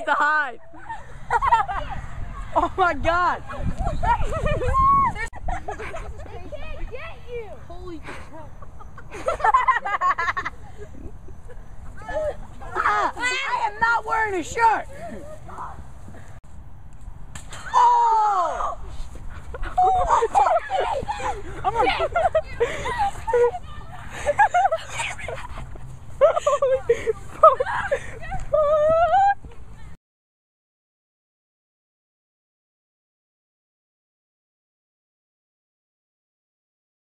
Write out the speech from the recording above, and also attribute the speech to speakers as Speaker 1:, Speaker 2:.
Speaker 1: to hide. Oh my God.
Speaker 2: They can't get you.
Speaker 1: Holy crap. I am not wearing a shirt. Oh! I'm